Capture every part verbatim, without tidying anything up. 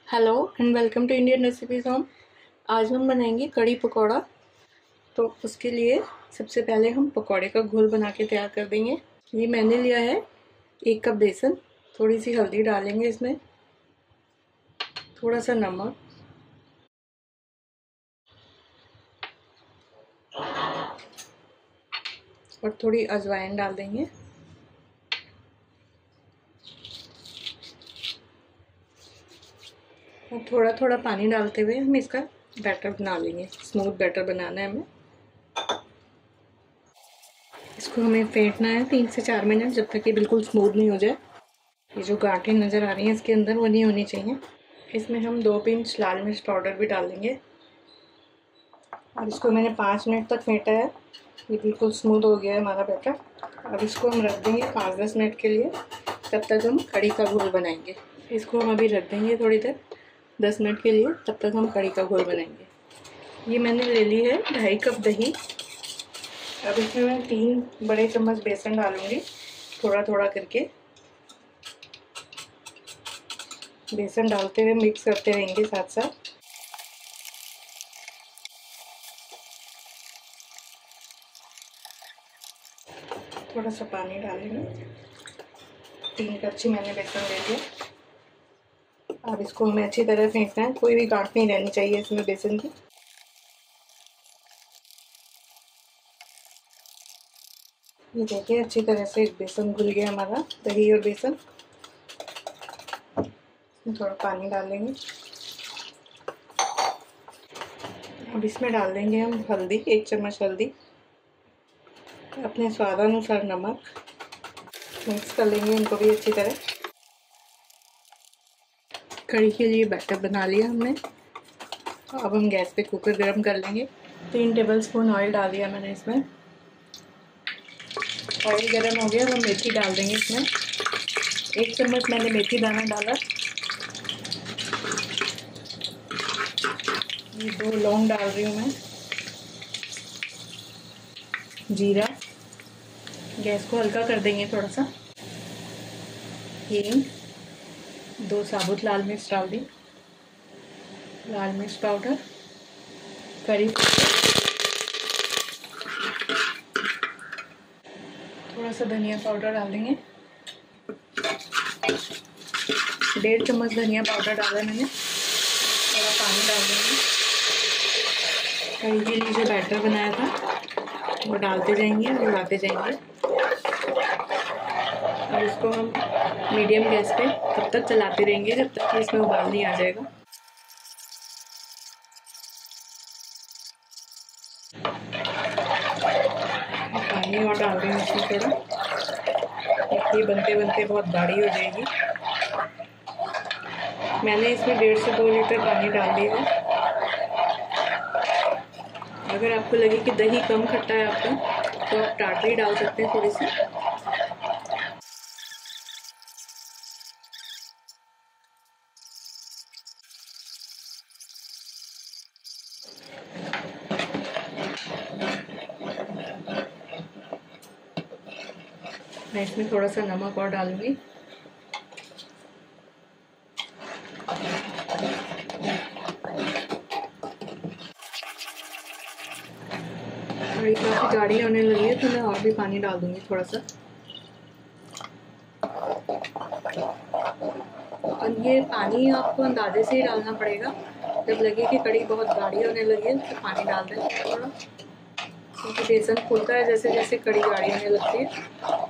Hello and welcome to Indian recipes home. आज हम बनाएंगे कड़ी पकौड़ा। तो उसके लिए सबसे पहले हम पकौड़े का घोल बना के तैयार कर देंगे। ये मैंने लिया है एक कप बेसन, थोड़ी सी हल्दी डालेंगे इसमें, थोड़ा सा नमक, और थोड़ी अजवाइन डाल देंगे। और थोड़ा थोड़ा पानी डालते हुए हम इसका बैटर बना लेंगे। स्मूथ बैटर बनाना है हमें। इसको हमें फेंटना है तीन से चार मिनट, जब तक ये बिल्कुल स्मूथ नहीं हो जाए। ये जो गांठें नज़र आ रही हैं इसके अंदर, वो नहीं होनी चाहिए। इसमें हम दो पिंच लाल मिर्च पाउडर भी डाल देंगे। और इसको मैंने पाँच मिनट तक फेंटा है। ये बिल्कुल स्मूथ हो गया है हमारा बैटर। अब इसको हम रख देंगे पाँच दस मिनट के लिए। तब तक हम कड़ी का घोल बनाएंगे। इसको हम अभी रख देंगे थोड़ी देर, दस मिनट के लिए। तब तक हम कड़ी का घोल बनाएंगे। ये मैंने ले ली है ढाई कप दही। अब इसमें मैं तीन बड़े चम्मच बेसन डालूंगी, थोड़ा थोड़ा करके। बेसन डालते हुए मिक्स करते रहेंगे साथ साथ। थोड़ा सा पानी डालेंगे। तीन कच्ची मैंने बेसन ले लिया। अब इसको हमें अच्छी तरह फेंटना है। कोई भी गांठ नहीं रहनी चाहिए इसमें बेसन की। ये देखिए अच्छी तरह से बेसन घुल गया हमारा, दही और बेसन। थोड़ा पानी डालेंगे। अब इसमें डाल देंगे हम हल्दी, एक चम्मच हल्दी, अपने स्वादानुसार नमक। मिक्स कर लेंगे इनको भी अच्छी तरह। कड़ी के लिए बैटर बना लिया हमने। अब हम गैस पे कुकर गरम कर लेंगे। तीन टेबलस्पून ऑयल डाल दिया मैंने इसमें। ऑयल गरम हो गया। अब हम मेथी डाल देंगे इसमें। एक चम्मच मैंने मेथी दाना डाला। ये दो लौंग डाल रही हूँ मैं। जीरा, गैस को हल्का कर देंगे थोड़ा सा। हींग, दो साबुत लाल मिर्च डाल दी, लाल मिर्च पाउडर, करी, थोड़ा सा धनिया पाउडर डाल देंगे। डेढ़ चम्मच धनिया पाउडर डाला मैंने। थोड़ा पानी डाल देंगे। कड़ी के लिए जो बैटर बनाया था वो डालते जाएंगे और मिलाते जाएंगे। और इसको हम मीडियम गैस पे तब तक चलाते रहेंगे जब तक कि इसमें उबाल नहीं आ जाएगा। पानी और डाल देंगे इसमें थोड़ा। ये बनते बनते बहुत गाढ़ी हो जाएगी। मैंने इसमें डेढ़ से दो लीटर पानी डाल दिया है। अगर आपको लगे कि दही कम खट्टा है आपका, तो आप टाटरी डाल सकते हैं थोड़ी सी। मैं इसमें थोड़ा सा नमक और डालूंगी। कड़ी काफ़ी गाढ़ी होने लगी है, तो मैं और भी पानी डाल दूंगी थोड़ा सा। और ये पानी आपको अंदाजे से ही डालना पड़ेगा। जब लगे कि कड़ी बहुत गाढ़ी होने लगी है तो पानी डाल दें थोड़ा, क्योंकि बेसन फूलता है जैसे जैसे कड़ी गाढ़ी होने लगती है।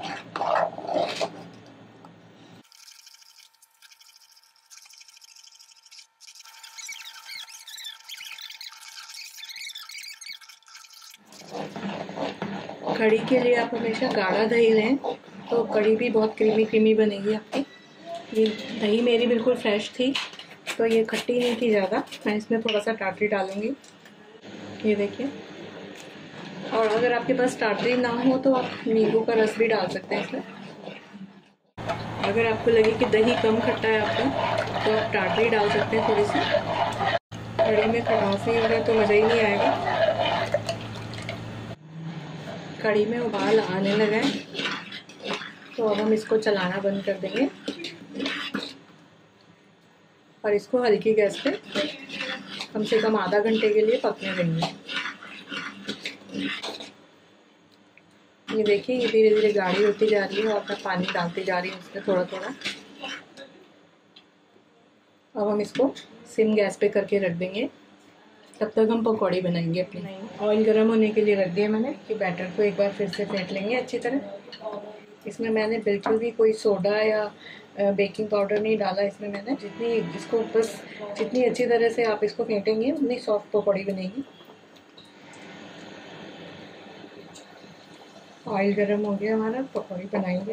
कड़ी के लिए आप हमेशा गाढ़ा दही लें, तो कड़ी भी बहुत क्रीमी क्रीमी बनेगी आपकी। ये दही मेरी बिल्कुल फ्रेश थी, तो ये खट्टी नहीं थी ज़्यादा। मैं इसमें थोड़ा सा टाटरी डालूंगी, ये देखिए। और अगर आपके पास टाटरी ना हो तो आप नींबू का रस भी डाल सकते हैं इसमें। अगर आपको लगे कि दही कम खट्टा है आपका, तो आप टाटरी डाल सकते हैं थोड़ी सी। कड़ी में खटास नहीं होगा तो मज़ा ही नहीं आएगा। कड़ी में उबाल आने लगा है, तो अब हम इसको चलाना बंद कर देंगे। और इसको हल्की गैस पे कम से कम आधा घंटे के लिए पकने देंगे। ये देखिए ये धीरे धीरे गाढ़ी होती जा रही है और मैं पानी डालती जा रही हूँ इसमें थोड़ा थोड़ा। अब हम इसको सिम गैस पे करके रख देंगे, तब तक हम पकौड़ी बनाएंगे अपनी। ऑयल गर्म होने के लिए रख दिया मैंने कि बैटर को एक बार फिर से फेंट लेंगे अच्छी तरह। इसमें मैंने बिल्कुल भी कोई सोडा या बेकिंग पाउडर नहीं डाला इसमें मैंने। जितनी इसको बस जितनी अच्छी तरह से आप इसको फेंटेंगे उतनी सॉफ्ट पकौड़ी बनेगी। ऑयल गर्म हो गया हमारा, पकौड़ी बनाएंगे।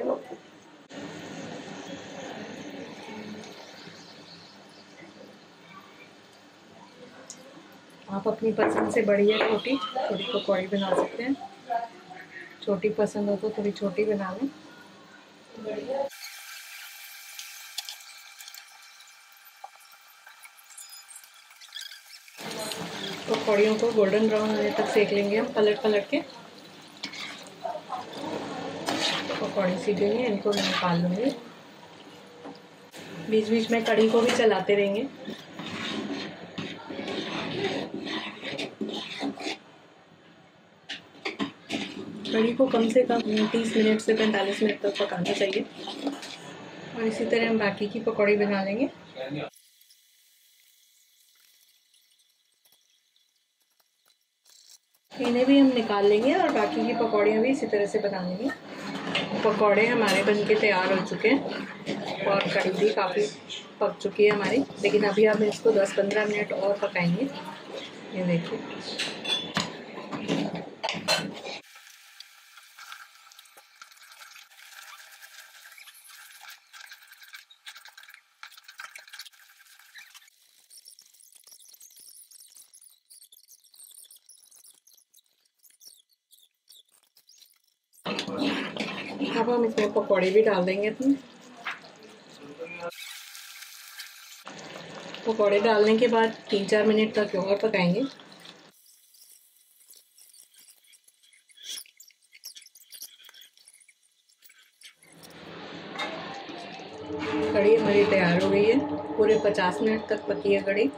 आप अपनी पसंद से बड़ी या छोटी थोड़ी पकौड़ी बना सकते हैं। छोटी पसंद हो तो थोड़ी छोटी बना लें। पकौड़ियों को गोल्डन ब्राउन होने तक सेक लेंगे हम पलट पलट के। पकौड़ी सीख गई है, इनको मैं निकाल लूँगी। बीच बीच में कढ़ी को भी चलाते रहेंगे। कढ़ी को कम से कम तीस मिनट से पैंतालीस मिनट तक पकाना चाहिए। और इसी तरह हम बाकी की पकौड़ी बना लेंगे। इन्हें भी हम निकाल लेंगे और बाकी की पकौड़ियाँ भी इसी तरह से बना लेंगे। पकौड़े हमारे बनके तैयार हो चुके हैं और कढ़ी भी काफ़ी पक चुकी है हमारी, लेकिन अभी हम इसको दस पंद्रह मिनट और पकाएंगे। ये देखिए अब हम इसमें पकौड़े भी डाल देंगे अपने। पकौड़े डालने के बाद तीन चार मिनट तक और पकाएंगे। कढ़ी हमारी तैयार हो गई है, पूरे पचास मिनट तक पकी है कढ़ी।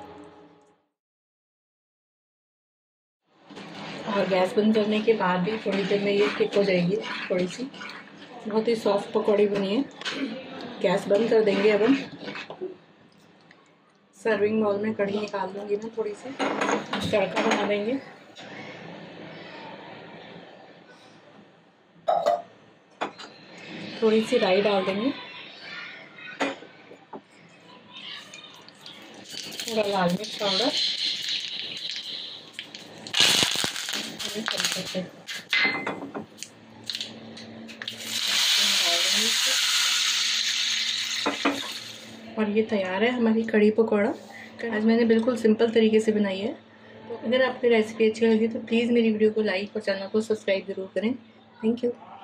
और गैस बंद करने के बाद भी थोड़ी देर में ये थिक हो जाएगी थोड़ी सी। बहुत ही सॉफ्ट पकौड़ी बनी है। गैस बंद कर देंगे अब हम। सर्विंग बाउल में कढ़ी निकाल दूंगी मैं थोड़ी सी। तड़का बना देंगे। थोड़ी सी राई डाल देंगे, थोड़ा लाल मिर्च पाउडर, और ये तैयार है हमारी कढ़ी पकौड़ा। आज मैंने बिल्कुल सिंपल तरीके से बनाई है। अगर आपको रेसिपी अच्छी लगी तो प्लीज़ मेरी वीडियो को लाइक और चैनल को सब्सक्राइब ज़रूर करें। Thank you.